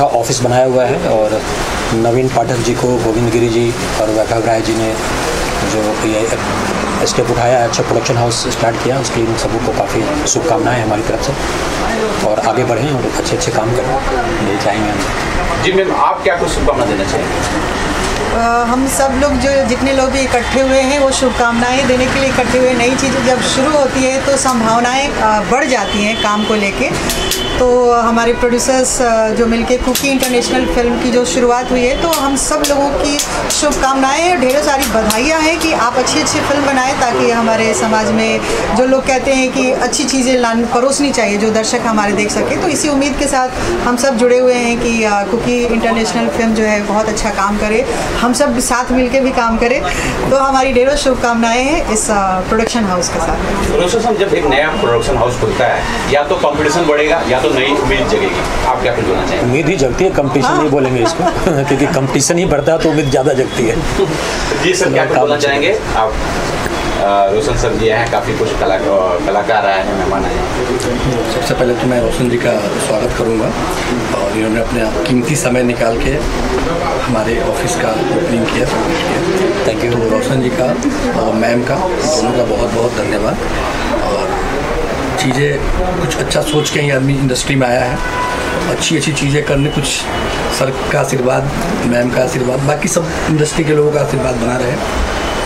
अच्छा ऑफिस बनाया हुआ है और नवीन पाठक जी को गोविंद गिरी जी और वैभव राय जी ने जो ये स्टेप उठाया है, अच्छा प्रोडक्शन हाउस स्टार्ट किया, उसके लिए इन सबको को काफ़ी शुभकामनाएं हमारी तरफ से और आगे बढ़ें और अच्छे अच्छे काम करें, यही चाहेंगे हम। जी मैम, आप क्या कुछ शुभकामना देना चाहेंगे? हम सब लोग जो जितने लोग भी इकट्ठे हुए हैं वो शुभकामनाएं देने के लिए इकट्ठे हुए। नई चीज़ें जब शुरू होती है तो संभावनाएं बढ़ जाती हैं काम को लेके। तो हमारे प्रोड्यूसर्स जो मिलके कुकी इंटरनेशनल फिल्म की जो शुरुआत हुई है, तो हम सब लोगों की शुभकामनाएं, ढेरों सारी बधाइयाँ हैं कि आप अच्छी अच्छी फिल्म बनाएं ताकि हमारे समाज में जो लोग कहते हैं कि अच्छी चीज़ें परोसनी चाहिए जो दर्शक हमारे देख सके। तो इसी उम्मीद के साथ हम सब जुड़े हुए हैं कि कुकी इंटरनेशनल फिल्म जो है बहुत अच्छा काम करे, हम सब साथ मिलके भी काम करें। तो हमारी ढेरों शुभकामनाएं हैं इस प्रोडक्शन हाउस के साथ। जब एक नया प्रोडक्शन हाउस खुलता है, या तो कंपटीशन बढ़ेगा या तो नई उम्मीद जगेगी, आप क्या कुछ बोलना चाहेंगे? उम्मीद ही जगती है, कंपटीशन नहीं बोलेंगे इसको क्योंकि कंपटीशन ही बढ़ता है तो उम्मीद ज़्यादा जगती है। जी सर, क्या कुछ बोलना चाहेंगे आप? रोशन सर जी हैं, काफ़ी कुछ कलाकार आए हैं, मेहमान आए हैं। सबसे पहले तो मैं रोशन जी का स्वागत करूंगा और इन्होंने अपने कीमती समय निकाल के हमारे ऑफिस का ओपनिंग किया। थैंक यू रोशन जी का और मैम का, दोनों का बहुत बहुत धन्यवाद। और चीज़ें कुछ अच्छा सोच के ही आदमी इंडस्ट्री में आया है, अच्छी अच्छी चीज़ें करने, कुछ सर का आशीर्वाद, मैम का आशीर्वाद, बाकी सब इंडस्ट्री के लोगों का आशीर्वाद बना रहे।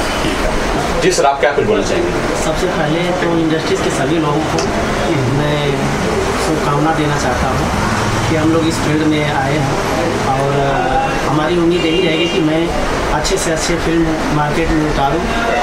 जी सर, आप क्या कुछ बोलना चाहेंगे? सबसे पहले तो इंडस्ट्रीज़ के सभी लोगों को मैं शुभकामना देना चाहता हूँ कि हम लोग इस फील्ड में आए हैं और हमारी उम्मीद यही रहेगी कि मैं अच्छे से अच्छे फिल्म मार्केट में उतारूँ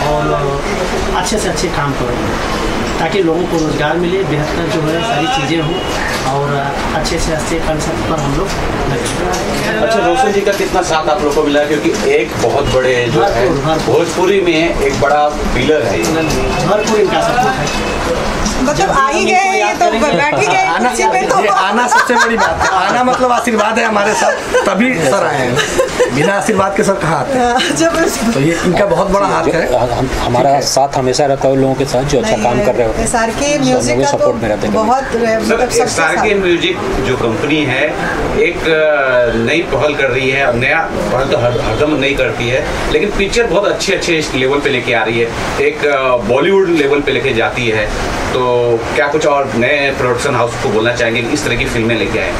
और अच्छे से अच्छे काम करूँ ताकि लोगों को रोज़गार मिले, बेहतर जो है सारी चीज़ें हों और अच्छे से अच्छे कंसेप्ट पर हम लोग लगे। अच्छा, रोशन जी का कितना साथ आप लोग को मिला? क्योंकि एक बहुत बड़े जो है भोजपुरी में एक बड़ा पिलर है, भरपूर इनका सपोर्ट है। मतलब आ ही गए, ये तो बैठ ही गए कुर्सी पे। तो आना सबसे बड़ी बात है, आना मतलब आशीर्वाद है हमारे साथ, तभी सर आए हैं, बिना आशीर्वाद के सर कहाँ आते? तो ये इनका बहुत बड़ा हाथ है। हमारा साथ हमेशा रहता है लोगों के साथ जो अच्छा काम कर रहे होते हैं। SRK म्यूजिक का तो बहुत SRK म्यूजिक जो कंपनी है एक नई पहल कर रही है, और नया पहल तो हरदम नहीं करती है, लेकिन पिक्चर बहुत अच्छे अच्छे लेवल पे लेके आ रही है, एक बॉलीवुड लेवल पे लेके जाती है। तो क्या कुछ और नए प्रोडक्शन हाउस को बोलना चाहेंगे कि इस तरह की फिल्में लेके आए?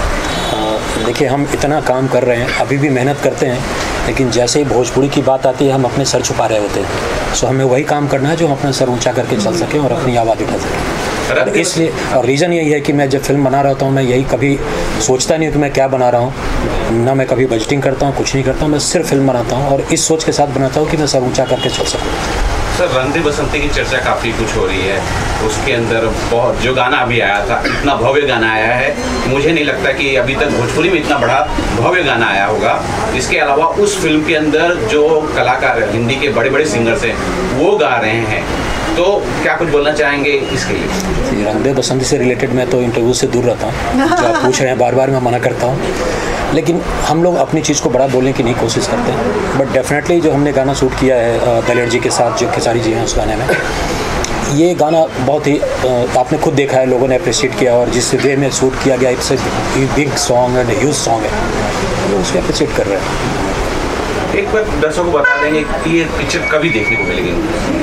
देखिए, हम इतना काम कर रहे हैं, अभी भी मेहनत करते हैं, लेकिन जैसे ही भोजपुरी की बात आती है हम अपने सर छुपा रहे होते हैं। सो हमें वही काम करना है जो हम अपना सर ऊंचा करके चल सकें और अपनी आवाज़ उठा सकें। और इसलिए और रीज़न यही है कि मैं जब फिल्म बना रहा हूँ मैं यही कभी सोचता नहीं हूँ कि मैं क्या बना रहा हूँ, ना मैं कभी बजटिंग करता हूँ, कुछ नहीं करता हूँ, मैं सिर्फ फिल्म बनाता हूँ और इस सोच के साथ बनाता हूँ कि मैं सर ऊँचा करके चल सकूँ। सर, रंग दे बसंती की चर्चा काफ़ी कुछ हो रही है, उसके अंदर बहुत जो गाना अभी आया था, इतना भव्य गाना आया है, मुझे नहीं लगता कि अभी तक भोजपुरी में इतना बड़ा भव्य गाना आया होगा। इसके अलावा उस फिल्म के अंदर जो कलाकार हिंदी के बड़े बड़े सिंगर्स हैं वो गा रहे हैं, तो क्या कुछ बोलना चाहेंगे इसके लिए? रंग दे बसंती से रिलेटेड मैं तो इंटरव्यू से दूर रहता हूँ, जो आप पूछ रहे हैं बार बार मैं मना करता हूँ, लेकिन हम लोग अपनी चीज़ को बड़ा बोलने की नहीं कोशिश करते हैं। बट डेफिनेटली जो हमने गाना शूट किया है दलेर जी के साथ, जो खेसारी जी हैं उस गाने में, ये गाना बहुत ही आपने खुद देखा है, लोगों ने अप्रिशिएट किया और जिस वे में शूट किया गया, it's big song and huge song है, लोग उसको अप्रिशिएट कर रहे हैं। एक बार दर्शकों को बता देंगे कि ये पिक्चर कभी देखने को मिलेगी?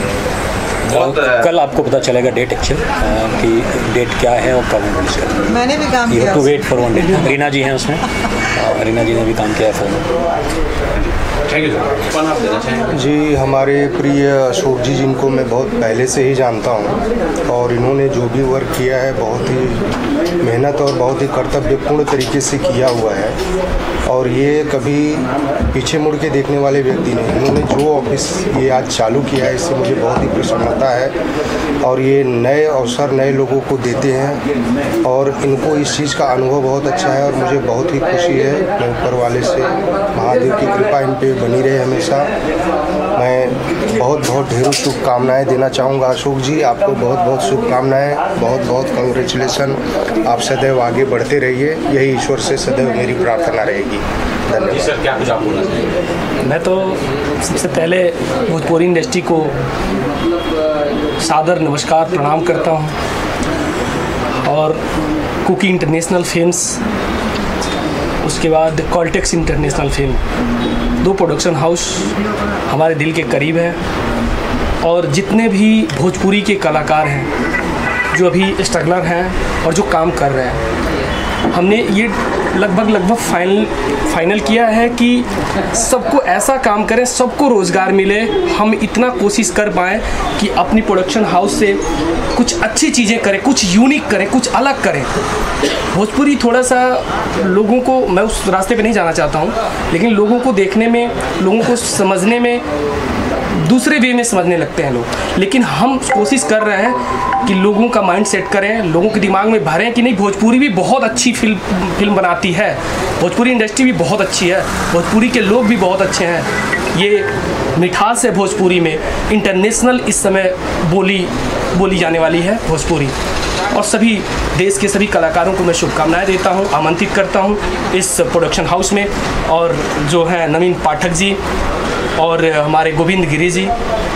कल आपको पता चलेगा डेट एक्चुअल कि डेट क्या है और कब रिलीज करेंगे। मैंने भी काम किया, to wait for one day. Reena ji हैं उसमें, रीना जी ने भी काम किया है फिल्म में। Thank you sir. कौन आप देना चाहेंगे? जी, हमारे प्रिय अशोक जी, जिनको मैं बहुत पहले से ही जानता हूँ और इन्होंने जो भी वर्क किया है बहुत ही मेहनत और बहुत ही कर्तव्यपूर्ण तरीके से किया हुआ है और ये कभी पीछे मुड़ के देखने वाले व्यक्ति नहीं। इन्होंने जो ऑफिस ये आज चालू किया है इससे मुझे बहुत ही प्रसन्नता है और ये नए अवसर नए लोगों को देते हैं और इनको इस चीज़ का अनुभव बहुत अच्छा है और मुझे बहुत ही खुशी है। मैं ऊपर वाले से महादेव की कृपा इन पे बनी रहे हमेशा। मैं बहुत बहुत ढेरों शुभकामनाएँ देना चाहूँगा अशोक जी, आपको बहुत बहुत शुभकामनाएँ, बहुत बहुत कांग्रेचुलेसन। आप सदैव आगे बढ़ते रहिए, यही ईश्वर से सदैव मेरी प्रार्थना रहेगी। धन्यवाद। जी सर, क्या कुछ आप बोलना चाहेंगे? मैं तो सबसे पहले भोजपुरी इंडस्ट्री को सादर नमस्कार प्रणाम करता हूं और कुकी इंटरनेशनल फिल्म्स उसके बाद Caltex international film, 2 production house हमारे दिल के करीब हैं। और जितने भी भोजपुरी के कलाकार हैं जो अभी स्ट्रगलर हैं और जो काम कर रहे हैं, हमने ये लगभग फाइनल किया है कि सबको ऐसा काम करें, सबको रोज़गार मिले। हम इतना कोशिश कर पाएँ कि अपनी प्रोडक्शन हाउस से कुछ अच्छी चीज़ें करें, कुछ यूनिक करें, कुछ अलग करें। भोजपुरी थोड़ा सा लोगों को, मैं उस रास्ते पे नहीं जाना चाहता हूँ, लेकिन लोगों को देखने में, लोगों को समझने में दूसरे वे में समझने लगते हैं लोग। लेकिन हम कोशिश कर रहे हैं कि लोगों का माइंड सेट करें, लोगों के दिमाग में भरें कि नहीं, भोजपुरी भी बहुत अच्छी फिल्म बनाती है, भोजपुरी इंडस्ट्री भी बहुत अच्छी है, भोजपुरी के लोग भी बहुत अच्छे हैं। ये मिठास है भोजपुरी में, इंटरनेशनल इस समय बोली जाने वाली है भोजपुरी। और सभी देश के सभी कलाकारों को मैं शुभकामनाएं देता हूं, आमंत्रित करता हूं इस प्रोडक्शन हाउस में। और जो हैं नवीन पाठक जी और हमारे गोविंद गिरी जी,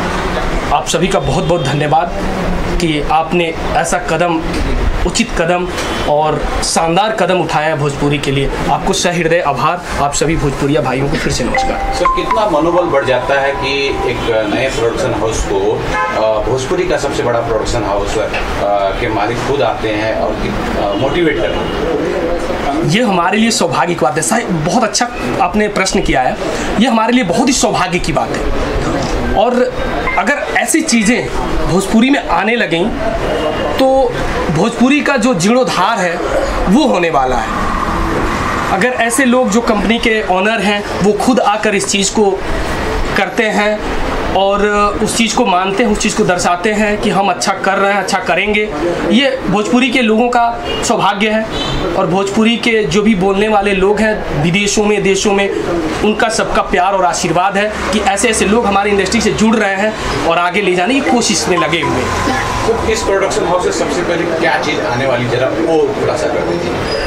आप सभी का बहुत बहुत धन्यवाद कि आपने ऐसा कदम, उचित कदम और शानदार कदम उठाया है भोजपुरी के लिए। आपको सहृदय आभार। आप सभी भोजपुरिया भाइयों को फिर से नमस्कार। सर, कितना मनोबल बढ़ जाता है कि एक नए प्रोडक्शन हाउस को, भोजपुरी का सबसे बड़ा प्रोडक्शन हाउस के मालिक खुद आते हैं और मोटिवेट करते हैं। ये हमारे लिए सौभाग्य की बात है। साहब, बहुत अच्छा आपने प्रश्न किया है। ये हमारे लिए बहुत ही सौभाग्य की बात है। और अगर ऐसी चीज़ें भोजपुरी में आने लगें तो भोजपुरी का जो जीर्णोद्धार है वो होने वाला है। अगर ऐसे लोग जो कंपनी के ऑनर हैं वो खुद आकर इस चीज़ को करते हैं और उस चीज़ को मानते हैं, उस चीज़ को दर्शाते हैं कि हम अच्छा कर रहे हैं, अच्छा करेंगे, ये भोजपुरी के लोगों का सौभाग्य है। और भोजपुरी के जो भी बोलने वाले लोग हैं विदेशों में, देशों में, उनका सबका प्यार और आशीर्वाद है कि ऐसे ऐसे लोग हमारी इंडस्ट्री से जुड़ रहे हैं और आगे ले जाने की कोशिश में लगे हुए हैं। तो इस प्रोडक्शन हाउस से सबसे पहले क्या चीज़ आने वाली, जरा वो खुलासा कर दीजिए।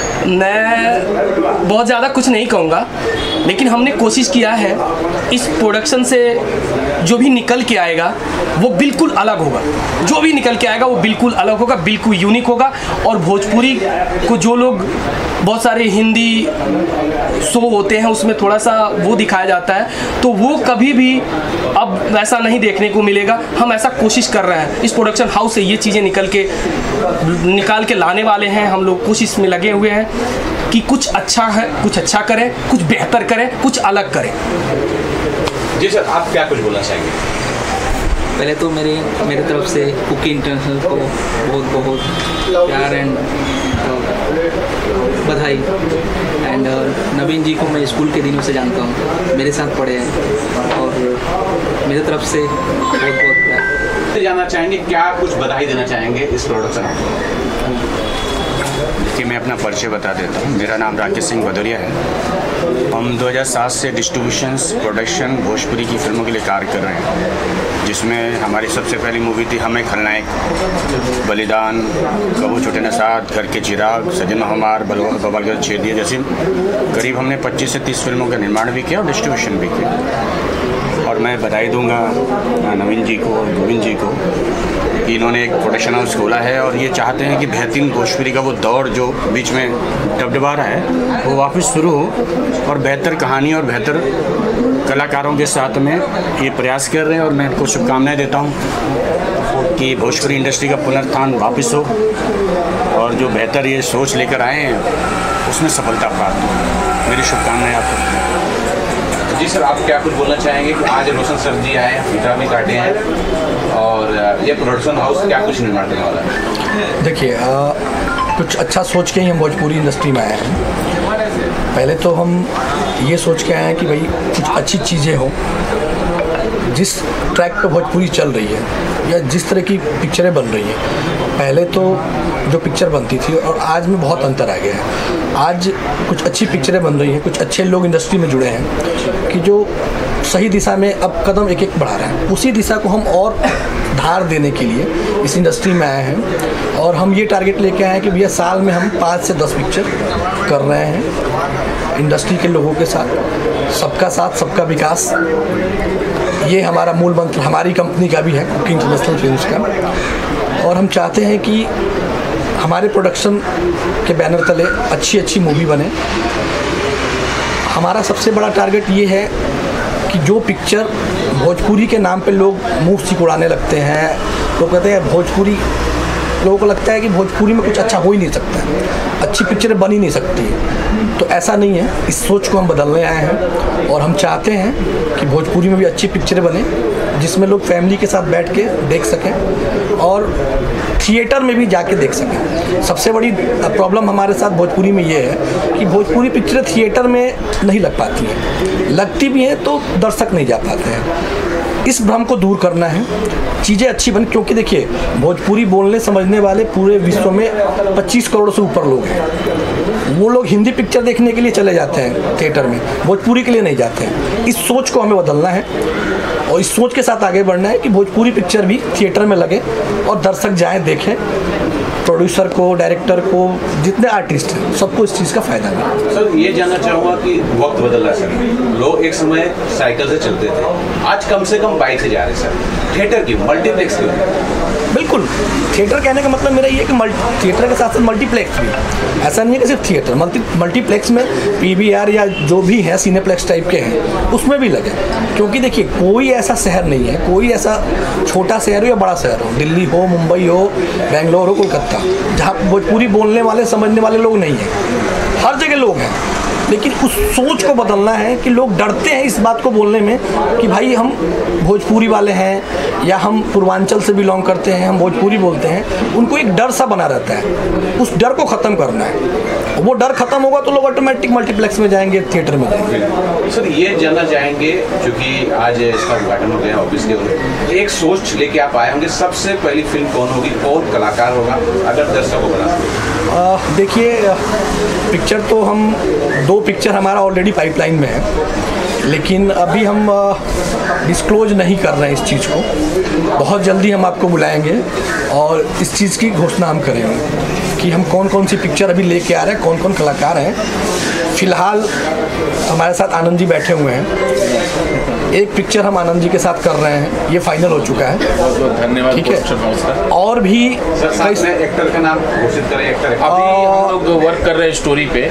मैं बहुत ज़्यादा कुछ नहीं कहूँगा, लेकिन हमने कोशिश किया है इस प्रोडक्शन से जो भी निकल के आएगा वो बिल्कुल अलग होगा। जो भी निकल के आएगा वो बिल्कुल अलग होगा, बिल्कुल यूनिक होगा। और भोजपुरी को जो लोग, बहुत सारे हिंदी शो होते हैं उसमें थोड़ा सा वो दिखाया जाता है, तो वो कभी भी अब वैसा नहीं देखने को मिलेगा। हम ऐसा कोशिश कर रहे हैं, इस प्रोडक्शन हाउस से ये चीज़ें निकाल के लाने वाले हैं। हम लोग कोशिश में लगे हुए हैं कि कुछ अच्छा है, कुछ अच्छा करें, कुछ बेहतर करें, कुछ अलग करें। जी सर, आप क्या कुछ बोलना चाहेंगे? पहले तो मेरे तरफ से कुकी इंटरनेशनल को बहुत बहुत प्यार एंड बधाई। एंड नवीन जी को मैं स्कूल के दिनों से जानता हूँ, मेरे साथ पढ़े हैं और मेरे तरफ से बहुत बहुत प्यार। जानना चाहेंगे, क्या कुछ बधाई देना चाहेंगे इस प्रोडक्शन को? कि मैं अपना परिचय बता देता हूँ। मेरा नाम राकेश सिंह भदौरिया है। हम 2007 से डिस्ट्रीब्यूशंस, प्रोडक्शन, भोजपुरी की फिल्मों के लिए कार्य कर रहे हैं, जिसमें हमारी सबसे पहली मूवी थी हमें खलनायक, बलिदान, कबू छुटे न साथ, घर के चिराग, सजन हमार, बबलगढ़ छेदिया जैसी करीब हमने 25 से 30 फिल्मों का निर्माण भी किया और डिस्ट्रीब्यूशन भी किया। और मैं बधाई दूंगा नवीन जी को, गोविंद जी को, कि इन्होंने एक प्रोडक्शन हाउस खोला है और ये चाहते हैं कि बेहतरीन भोजपुरी का वो दौर जो बीच में डबडबा रहा है वो वापस शुरू हो और बेहतर कहानी और बेहतर कलाकारों के साथ में ये प्रयास कर रहे हैं। और मैं इनको शुभकामनाएं देता हूँ कि भोजपुरी इंडस्ट्री का पुनरुत्थान वापस हो और जो बेहतर ये सोच लेकर आए हैं उसमें सफलता प्राप्त हो। मेरी शुभकामनाएं आपको। जी सर, आप क्या कुछ बोलना चाहेंगे कि आज रोशन सर जी आए हैं, फीता भी काटे हैं और ये प्रोडक्शन हाउस क्या कुछ निर्माण करने वाला है? देखिए, कुछ अच्छा सोच के ही हम भोजपुरी इंडस्ट्री में आए हैं। पहले तो हम ये सोच के आए हैं कि भाई कुछ अच्छी चीज़ें हों। जिस ट्रैक पे भोजपुरी चल रही है या जिस तरह की पिक्चरें बन रही हैं, पहले तो जो पिक्चर बनती थी और आज में बहुत अंतर आ गया है। आज कुछ अच्छी पिक्चरें बन रही हैं, कुछ अच्छे लोग इंडस्ट्री में जुड़े हैं कि जो सही दिशा में अब कदम एक एक बढ़ा रहे हैं। उसी दिशा को हम और धार देने के लिए इस इंडस्ट्री में आए हैं और हम ये टारगेट लेके आए हैं कि भैया साल में हम 5 से 10 पिक्चर कर रहे हैं इंडस्ट्री के लोगों के साथ। सबका साथ, सबका विकास, ये हमारा मूल मंत्र हमारी कंपनी का भी है, कुकी इंटरनेशनल फिल्म्स का। और हम चाहते हैं कि हमारे प्रोडक्शन के बैनर तले अच्छी अच्छी मूवी बने हमारा सबसे बड़ा टारगेट ये है कि जो पिक्चर भोजपुरी के नाम पे लोग मुंह सिकुड़ाने लगते हैं, लोग कहते हैं भोजपुरी, लोगों को लगता है कि भोजपुरी में कुछ अच्छा हो ही नहीं सकता, अच्छी पिक्चरें बन ही नहीं सकती, तो ऐसा नहीं है। इस सोच को हम बदलने आए हैं और हम चाहते हैं कि भोजपुरी में भी अच्छी पिक्चरें बने जिसमें लोग फैमिली के साथ बैठ के देख सकें और थिएटर में भी जाके देख सकें। सबसे बड़ी प्रॉब्लम हमारे साथ भोजपुरी में ये है कि भोजपुरी पिक्चरें थिएटर में नहीं लग पाती हैं, लगती भी हैं तो दर्शक नहीं जा पाते हैं। इस भ्रम को दूर करना है, चीज़ें अच्छी बन, क्योंकि देखिए भोजपुरी बोलने समझने वाले पूरे विश्व में 25 करोड़ से ऊपर लोग हैं। वो लोग हिंदी पिक्चर देखने के लिए चले जाते हैं थिएटर में, भोजपुरी के लिए नहीं जाते हैं। इस सोच को हमें बदलना है और इस सोच के साथ आगे बढ़ना है कि भोजपुरी पिक्चर भी थिएटर में लगे और दर्शक जाएं देखें। प्रोड्यूसर को, डायरेक्टर को, जितने आर्टिस्ट हैं सबको इस चीज़ का फ़ायदा मिले। सर ये जानना चाहूँगा कि वक्त बदल रहा है सर, लोग एक समय साइकिल से चलते थे, आज कम से कम बाइक से जा रहे हैं सर। थिएटर की मल्टीप्लेक्स की बिल्कुल, थिएटर कहने का मतलब मेरा ये है कि थिएटर के साथ साथ मल्टीप्लेक्स भी, ऐसा नहीं है कि सिर्फ थिएटर, मल्टीप्लेक्स में PVR या जो भी है सिनेप्लेक्स टाइप के हैं उसमें भी लगे। क्योंकि देखिए कोई ऐसा शहर नहीं है, कोई ऐसा छोटा शहर हो या बड़ा शहर हो, दिल्ली हो, मुंबई हो, बेंगलोर हो, कोलकाता, जहाँ भोजपुरी बोलने वाले समझने वाले लोग नहीं हैं। हर जगह लोग हैं, लेकिन उस सोच को बदलना है कि लोग डरते हैं इस बात को बोलने में कि भाई हम भोजपुरी वाले हैं या हम पूर्वांचल से बिलोंग करते हैं, हम भोजपुरी बोलते हैं। उनको एक डर सा बना रहता है, उस डर को ख़त्म करना है। वो डर खत्म होगा तो लोग ऑटोमेटिक मल्टीप्लेक्स में जाएंगे, थिएटर में जाएंगे। सर ये जानना चाहेंगे, क्योंकि आज इसका उद्घाटन हो गया ऑफिस के ऊपर, एक सोच लेके आप आए होंगे, सबसे पहली फिल्म कौन होगी, कौन कलाकार होगा, अगर दर्शकों को बता सकें? देखिए पिक्चर तो हम 2 पिक्चर हमारा ऑलरेडी पाइपलाइन में है, लेकिन अभी हम डिस्क्लोज नहीं कर रहे हैं इस चीज़ को। बहुत जल्दी हम आपको बुलाएंगे और इस चीज़ की घोषणा हम करेंगे कि हम कौन कौन सी पिक्चर अभी लेके आ रहे हैं, कौन कौन कलाकार हैं। फ़िलहाल हमारे साथ आनंद जी बैठे हुए हैं, एक पिक्चर हम आनंद जी के साथ कर रहे हैं, ये फाइनल हो चुका है। बहुत बहुत धन्यवाद। ठीक है, और भी एक्टर का नाम घोषित करें। एक्टर अभी हम लोग वर्क कर रहे हैं स्टोरी पे,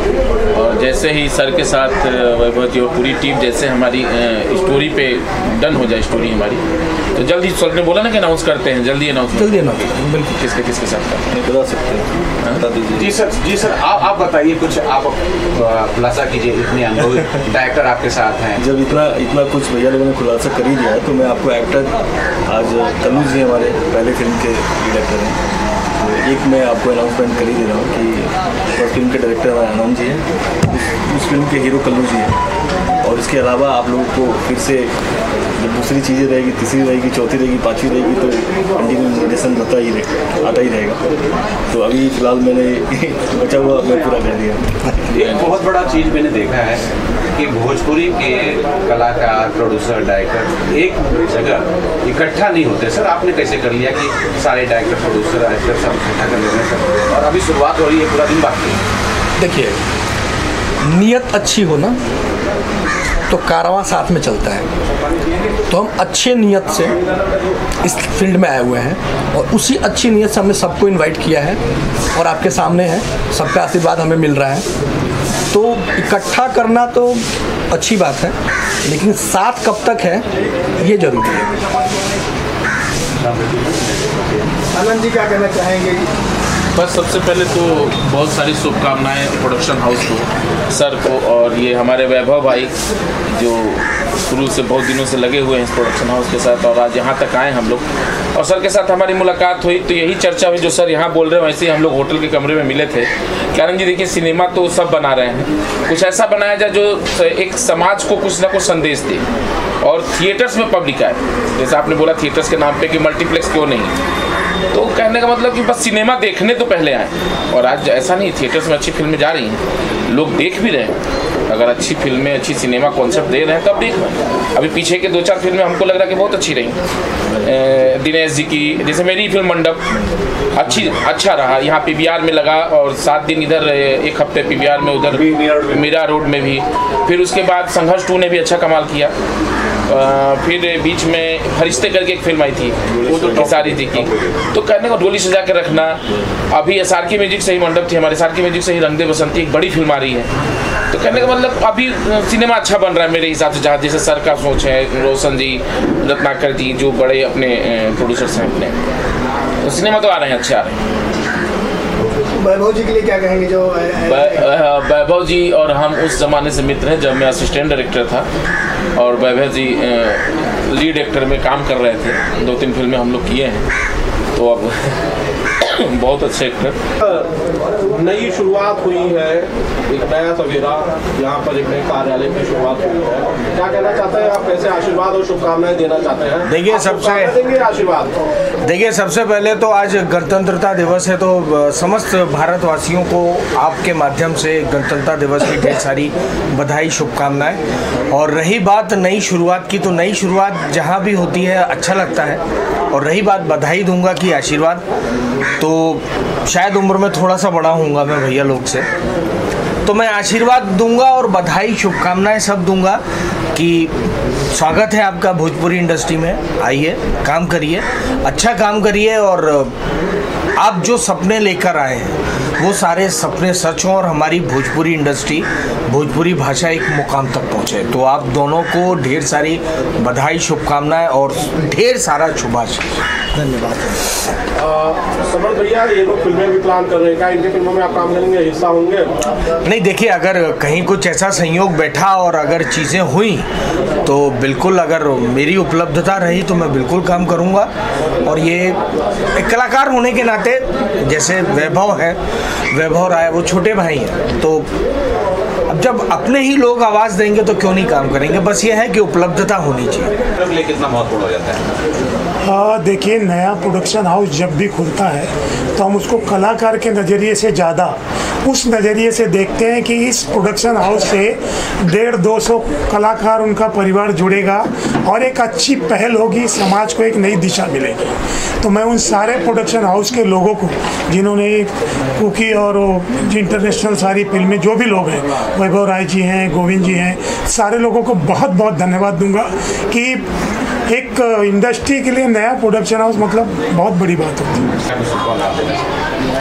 और जैसे ही सर के साथ वैभव जी और पूरी टीम जैसे हमारी स्टोरी पे डन हो जाए स्टोरी हमारी, तो जल्दी सर ने बोला ना कि अनाउंस करते हैं, जल्दी अनाउंस बिल्कुल। किसके साथ करते हैं बता सकते हैं? बता दीजिए। जी सर आप बताइए कुछ, आप खुलासा कीजिए, इतने अनुभवी डायरेक्टर आपके साथ हैं। जब इतना कुछ भैया लोगों ने खुलासा कर ही दिया है तो मैं आपको एक्टर, आज तनुज जी हमारे पहले फिल्म के डायरेक्टर हैं, तो एक मैं आपको अनाउंसमेंट कर ही दे रहा हूँ कि फर्स्ट फिल्म के डायरेक्टर हमारे आनंद जी हैं, उस फिल्म के हीरो कल्लू जी हैं, और इसके अलावा आप लोगों को फिर से जब दूसरी चीज़ें रहेगी, तीसरी रहेगी, चौथी रहेगी, पाँचवीं रहेगी, तो कंटिन्यूएशन आता ही रहेगा। तो अभी फिलहाल मैंने बचा हुआ मैं पूरा कर दिया। एक बहुत बड़ा चीज़ मैंने देखा है कि भोजपुरी के कलाकार, प्रोड्यूसर, डायरेक्टर एक जगह इकट्ठा नहीं होते। सर आपने कैसे कर लिया कि सारे डायरेक्टर, प्रोड्यूसर, एक्टर सब इकट्ठा कर ले रहे हैं सर, और अभी शुरुआत हो रही है, पूरा दिन बाकी है? देखिए, नीयत अच्छी हो ना तो कारवां साथ में चलता है। तो हम अच्छे नीयत से इस फील्ड में आए हुए हैं और उसी अच्छी नीयत से हमने सबको इनवाइट किया है और आपके सामने है, सबका आशीर्वाद हमें मिल रहा है। तो इकट्ठा करना तो अच्छी बात है, लेकिन साथ कब तक है ये जरूरी है। आनंद जी क्या कहना चाहेंगे? बस सबसे पहले तो बहुत सारी शुभकामनाएं प्रोडक्शन हाउस को, सर को, और ये हमारे वैभव भाई जो शुरू से बहुत दिनों से लगे हुए हैं इस प्रोडक्शन हाउस के साथ, और आज यहाँ तक आए हम लोग। और सर के साथ हमारी मुलाकात हुई तो यही चर्चा हुई जो सर यहाँ बोल रहे हैं, वैसे ही हम लोग होटल के कमरे में मिले थे। कारण जी देखिए, सिनेमा तो सब बना रहे हैं, कुछ ऐसा बनाया जाए जो एक समाज को कुछ ना कुछ संदेश दे, और थिएटर्स में पब्लिक आए। जैसे आपने बोला थिएटर्स के नाम पे कि मल्टीप्लेक्स क्यों नहीं, तो कहने का मतलब कि बस सिनेमा देखने तो पहले आए। और आज ऐसा नहीं, थिएटर्स में अच्छी फिल्में जा रही हैं, लोग देख भी रहे हैं। अगर अच्छी फिल्में, अच्छी सिनेमा कॉन्सेप्ट दे रहे हैं तब देख रहे हैं। अभी पीछे के 2-4 फिल्में हमको लग रहा है कि बहुत अच्छी रही। दिनेश जी की जैसे मेरी फिल्म मंडप अच्छा रहा, यहाँ PVR में लगा, और 7 दिन इधर, 1 हफ्ते PVR में, उधर मीरा रोड में भी। फिर उसके बाद संघर्ष 2 ने भी अच्छा कमाल किया। फिर बीच में फरिश्ते करके एक फिल्म आई थी वो तो खेसारी जी की, तो कहने को डोली सजा के रखना। अभी एसआर की म्यूजिक से ही मंडप थी हमारे, एसआर की म्यूजिक से ही रंग दे बसंती एक बड़ी फिल्म आ रही है। तो कहने का मतलब अभी सिनेमा अच्छा बन रहा है मेरे हिसाब से, जहाँ जैसे सर का सोच है, रोशन जी, रत्नाकर जी जो बड़े अपने प्रोड्यूसर्स हैं अपने, तो सिनेमा तो आ रहे हैं, अच्छे आ रहे हैं। वैभव जी के लिए क्या कहेंगे? जो वैभव जी और हम उस ज़माने से मित्र हैं जब मैं असिस्टेंट डायरेक्टर था और वैभव जी लीड एक्टर में काम कर रहे थे। 2-3 फिल्में हम लोग किए हैं, तो अब बहुत अच्छे एक्टर। नई शुरुआत हुई है, एक नया सवेरा, यहाँ पर एक नए कार्यालय की शुरुआत हुई है। क्या कहना चाहते हैं आप, कैसे आशीर्वाद और शुभकामनाएं देना चाहते हैं? देखिए सबसे पहले तो आज गणतंत्रता दिवस है, तो समस्त भारतवासियों को आपके माध्यम से गणतंत्रता दिवस की ढेर सारी बधाई, शुभकामनाएं। और रही बात नई शुरुआत की, तो नई शुरुआत जहाँ भी होती है अच्छा लगता है। और रही बात बधाई दूंगा कि आशीर्वाद, तो शायद उम्र में थोड़ा सा बड़ा हूँगा मैं भैया लोग से, तो मैं आशीर्वाद दूंगा और बधाई, शुभकामनाएं सब दूंगा कि स्वागत है आपका भोजपुरी इंडस्ट्री में। आइए, काम करिए, अच्छा काम करिए और आप जो सपने लेकर आए हैं वो सारे सपने सच हों और हमारी भोजपुरी इंडस्ट्री, भोजपुरी भाषा एक मुकाम तक पहुँचे। तो आप दोनों को ढेर सारी बधाई, शुभकामनाएं और ढेर सारा शुभाशय। धन्यवाद। समर भैया, ये लोग फिल्में भी प्लान कर रहे हैं, क्या इनके फिल्मों में आप काम करेंगे, हिस्सा होंगे? नहीं, देखिए अगर कहीं कुछ ऐसा संयोग बैठा और अगर चीज़ें हुई तो बिल्कुल, अगर मेरी उपलब्धता रही तो मैं बिल्कुल काम करूँगा। और ये एक कलाकार होने के नाते, जैसे वैभव है, वैभव राय वो छोटे भाई हैं, तो अब जब अपने ही लोग आवाज़ देंगे तो क्यों नहीं काम करेंगे। बस ये है कि उपलब्धता होनी चाहिए। कितना महत्वपूर्ण हो जाता है? देखिए, नया प्रोडक्शन हाउस जब भी खुलता है तो हम उसको कलाकार के नज़रिए से ज़्यादा उस नज़रिए से देखते हैं कि इस प्रोडक्शन हाउस से 150-200 कलाकार, उनका परिवार जुड़ेगा और एक अच्छी पहल होगी, समाज को एक नई दिशा मिलेगी। तो मैं उन सारे प्रोडक्शन हाउस के लोगों को, जिन्होंने कुकी और इंटरनेशनल सारी फिल्में, जो भी लोग हैं, वैभव राय जी हैं, गोविंद जी हैं, सारे लोगों को बहुत बहुत धन्यवाद दूंगा कि एक इंडस्ट्री के लिए नया प्रोडक्शन हाउस मतलब बहुत बड़ी बात होती है।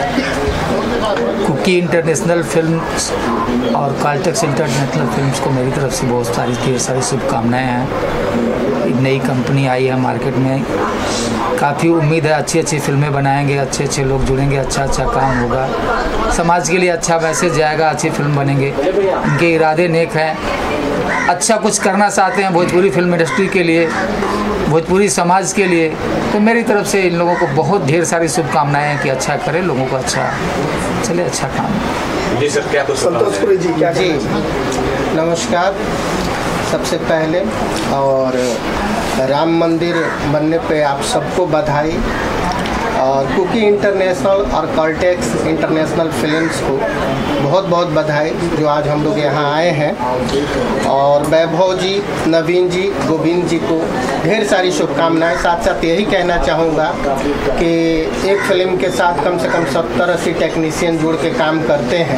कुकी इंटरनेशनल फिल्म्स और कॉल्टेक्स इंटरनेशनल फिल्म्स को मेरी तरफ से बहुत सारी ढेर सारी शुभकामनाएं हैं। नई कंपनी आई है मार्केट में, काफ़ी उम्मीद है अच्छी अच्छी फिल्में बनाएंगे, अच्छे अच्छे लोग जुड़ेंगे, अच्छा अच्छा काम होगा, समाज के लिए अच्छा मैसेज जाएगा, अच्छी फिल्म बनेंगे। इनके इरादे नेक हैं, अच्छा कुछ करना चाहते हैं भोजपुरी फिल्म इंडस्ट्री के लिए, भोजपुरी समाज के लिए। तो मेरी तरफ से इन लोगों को बहुत ढेर सारी शुभकामनाएं हैं कि अच्छा करें, लोगों को अच्छा चले, अच्छा काम। जी सर, क्या तो संतोषपुरी जी क्या? जी नमस्कार। सबसे पहले और राम मंदिर बनने पे आप सबको बधाई, और कुकी इंटरनेशनल और कॉल्टेक्स इंटरनेशनल फिल्म्स को बहुत बहुत बधाई जो आज हम लोग यहाँ आए हैं। और वैभव जी, नवीन जी, गोविंद जी को ढेर सारी शुभकामनाएं। साथ साथ यही कहना चाहूँगा कि एक फिल्म के साथ कम से कम 70-80 टेक्नीशियन जुड़ के काम करते हैं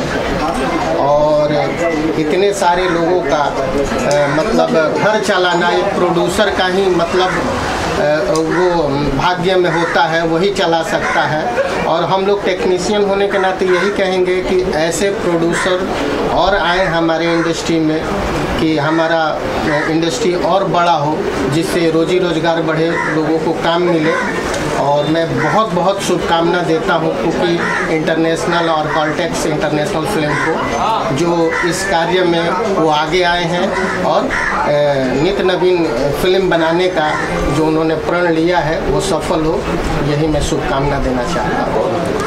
और इतने सारे लोगों का मतलब घर चलाना एक प्रोड्यूसर का ही मतलब वो भाग्य में होता है, वही चला सकता है। और हम लोग टेक्नीशियन होने के नाते यही कहेंगे कि ऐसे प्रोड्यूसर और आए हमारे इंडस्ट्री में कि हमारा इंडस्ट्री और बड़ा हो, जिससे रोजी रोजगार बढ़े, लोगों को काम मिले। और मैं बहुत बहुत शुभकामना देता हूँ क्योंकि इंटरनेशनल और कॉल्टेक्स इंटरनेशनल फिल्म को, जो इस कार्य में वो आगे आए हैं और नित्य नवीन फिल्म बनाने का जो उन्होंने प्रण लिया है वो सफल हो, यही मैं शुभकामना देना चाहता हूँ।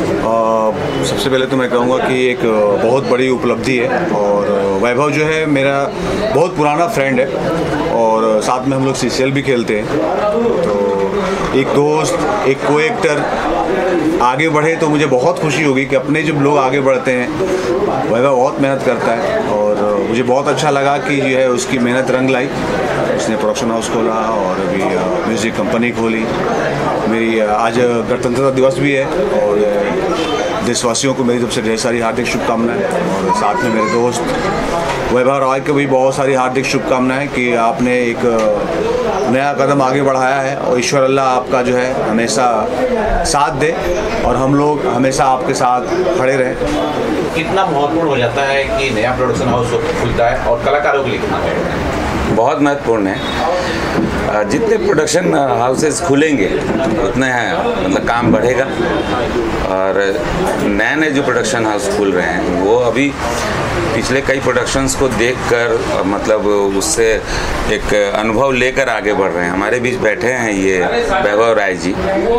सबसे पहले तो मैं कहूँगा कि एक बहुत बड़ी उपलब्धि है और वैभव जो है मेरा बहुत पुराना फ्रेंड है और साथ में हम लोग सीसीएल भी खेलते हैं। तो एक दोस्त, एक को एक्टर आगे बढ़े तो मुझे बहुत खुशी होगी कि अपने जब लोग आगे बढ़ते हैं। वैभव बहुत मेहनत करता है और मुझे बहुत अच्छा लगा कि जो है उसकी मेहनत रंग लाई। उसने प्रोडक्शन हाउस खोला और अभी म्यूज़िक कंपनी खोली। मेरी आज गणतंत्रता दिवस भी है और देशवासियों को मेरी तरफ से ढेर सारी हार्दिक शुभकामनाएं और साथ में मेरे दोस्त वैभव रॉय को भी बहुत सारी हार्दिक शुभकामनाएं कि आपने एक नया कदम आगे बढ़ाया है और ईश्वर अल्लाह आपका जो है हमेशा साथ दे और हम लोग हमेशा आपके साथ खड़े रहें। कितना महत्वपूर्ण हो जाता है कि नया प्रोडक्शन हाउस खुलता है और कलाकारों के लिए कितना बहुत महत्वपूर्ण है। जितने प्रोडक्शन हाउसेस खुलेंगे उतने मतलब काम बढ़ेगा और नए नए जो प्रोडक्शन हाउस खुल रहे हैं वो अभी पिछले कई प्रोडक्शंस को देखकर मतलब उससे एक अनुभव लेकर आगे बढ़ रहे हैं। हमारे बीच बैठे हैं ये वैभव राय जी।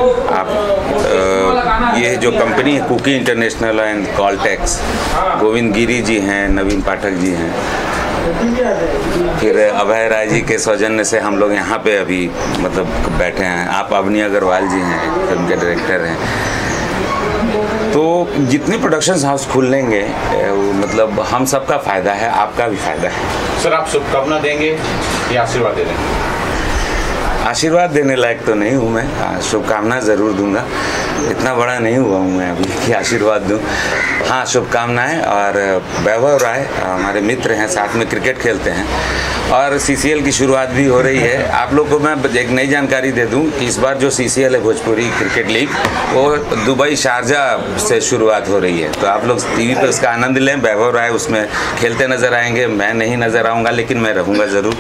आप ये जो कंपनी है कुकी international and Caltex, Govind Giri ji हैं, नवीन पाठक जी हैं, फिर अभय राय जी के सौजन्य से हम लोग यहाँ पे अभी मतलब बैठे हैं। आप अवनी अग्रवाल जी हैं, फिल्म के डायरेक्टर हैं। तो जितने प्रोडक्शन हाउस खुलेंगे मतलब हम सबका फ़ायदा है, आपका भी फ़ायदा है। सर आप शुभकामना देंगे या आशीर्वाद दे देंगे? आशीर्वाद देने लायक तो नहीं हूँ मैं, शुभकामना ज़रूर दूंगा। इतना बड़ा नहीं हुआ हूँ मैं अभी कि आशीर्वाद दूँ। हाँ, शुभकामनाएं। और वैभव राय हमारे मित्र हैं, साथ में क्रिकेट खेलते हैं और CCL की शुरुआत भी हो रही है। आप लोग को मैं एक नई जानकारी दे दूं कि इस बार जो CCL है भोजपुरी क्रिकेट लीग, वो दुबई शारजा से शुरुआत हो रही है। तो आप लोग TV पे उसका आनंद लें। वैभव राय उसमें खेलते नज़र आएंगे, मैं नहीं नज़र आऊँगा लेकिन मैं रहूँगा ज़रूर।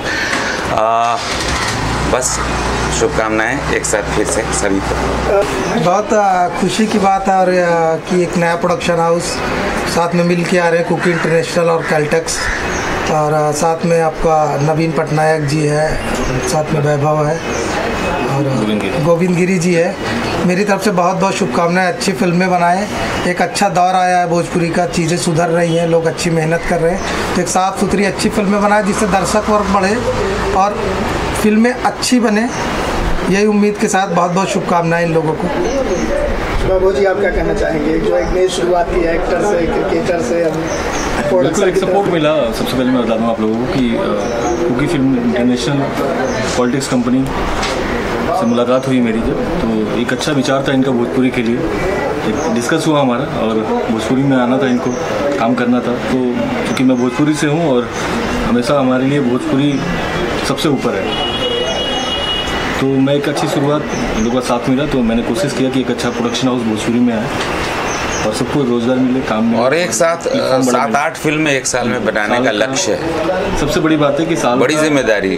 बस शुभकामनाएं एक साथ फिर से सभी को। बहुत खुशी की बात है और कि एक नया प्रोडक्शन हाउस साथ में मिल के आ रहे हैं, कुकी इंटरनेशनल और कैलटेक्स, और साथ में आपका नवीन पटनायक जी है, साथ में वैभव है और गोविंद गिरी जी है। मेरी तरफ से बहुत बहुत शुभकामनाएं। अच्छी फिल्में बनाएं। एक अच्छा दौर आया है भोजपुरी का, चीज़ें सुधर रही हैं, लोग अच्छी मेहनत कर रहे हैं। तो एक साफ़ सुथरी अच्छी फिल्में बनाएं जिससे दर्शक वर्ग बढ़े और फिल्में अच्छी बने। यही उम्मीद के साथ बहुत बहुत शुभकामनाएं इन लोगों को। बाबू जी, आप क्या कहना चाहेंगे? जो एक नई शुरुआत की है, एक्टर से, क्रिकेटर से, बिल्कुल एक सपोर्ट मिला। सबसे पहले मैं बता दूँ आप लोगों को कि कुकी फिल्म इंटरनेशनल कॉलटेक्स कंपनी से मुलाकात हुई मेरी जब, तो एक अच्छा विचार था इनका भोजपुरी के लिए। एक डिस्कस हुआ हमारा और भोजपुरी में आना था, इनको काम करना था। तो क्योंकि मैं भोजपुरी से हूँ और हमेशा हमारे लिए भोजपुरी सबसे ऊपर है, तो मैं एक अच्छी शुरुआत इन लोगों का साथ मिला, तो मैंने कोशिश किया कि एक अच्छा प्रोडक्शन हाउस भोजपुरी में आए और सबको रोजगार मिले, काम मिले। और एक साथ 7-8 फिल्में एक साल में बनाने का लक्ष्य है। सबसे बड़ी बात है कि साल बड़ी जिम्मेदारी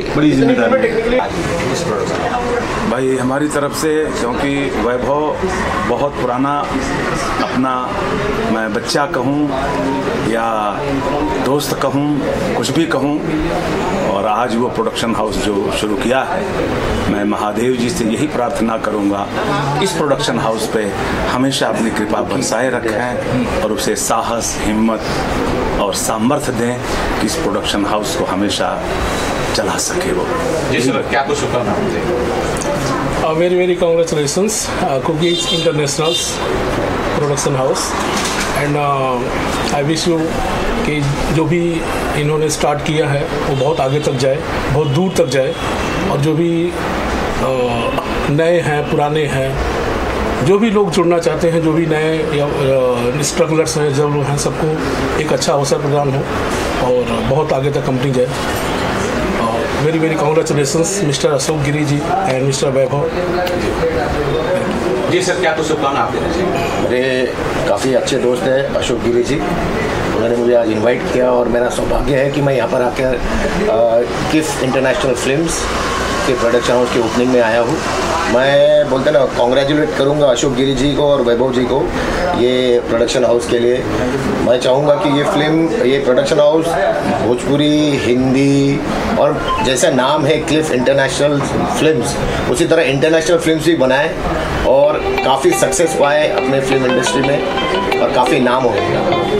भाई हमारी तरफ से, क्योंकि वैभव बहुत पुराना अपना, मैं बच्चा कहूँ या दोस्त कहूँ, कुछ भी कहूँ, और आज वो प्रोडक्शन हाउस जो शुरू किया है, मैं महादेव जी से यही प्रार्थना करूँगा इस प्रोडक्शन हाउस पे हमेशा अपनी कृपा बरसाए रखें और उसे साहस, हिम्मत और सामर्थ्य दें कि इस प्रोडक्शन हाउस को हमेशा चला सके वो। जी सर, क्या कुछ शुभकामनाएं? very congratulations Kuki International Production House and I wish you कि जो भी इन्होंने स्टार्ट किया है वो बहुत आगे तक जाए, बहुत दूर तक जाए, और जो भी नए हैं, पुराने हैं, जो भी लोग जुड़ना चाहते हैं, जो भी नए या स्ट्रगलर्स हैं, जो लोग हैं, सबको एक अच्छा अवसर प्रदान हो और बहुत आगे तक कंपनी जाए। Very congratulations mister Ashok Giri ji and mister Vaibhav. जी सर, क्या कुछ शुभकामना आप देना चाहिए? मेरे काफ़ी अच्छे दोस्त हैं अशोक गिरी जी, उन्होंने मुझे आज इनवाइट किया और मेरा सौभाग्य है कि मैं यहाँ पर आकर किफ इंटरनेशनल फिल्म्स के प्रोडक्शन हाउस के ओपनिंग में आया हूँ। मैं बोलते ना कॉन्ग्रेचुलेट करूँगा अशोक गिरी जी को और वैभव जी को ये प्रोडक्शन हाउस के लिए। मैं चाहूँगा कि ये प्रोडक्शन हाउस भोजपुरी, हिंदी और जैसा नाम है क्लिफ इंटरनेशनल फिल्म्स, उसी तरह इंटरनेशनल फिल्म्स भी बनाए और काफ़ी सक्सेस पाए अपने फिल्म इंडस्ट्री में और काफ़ी नाम हो।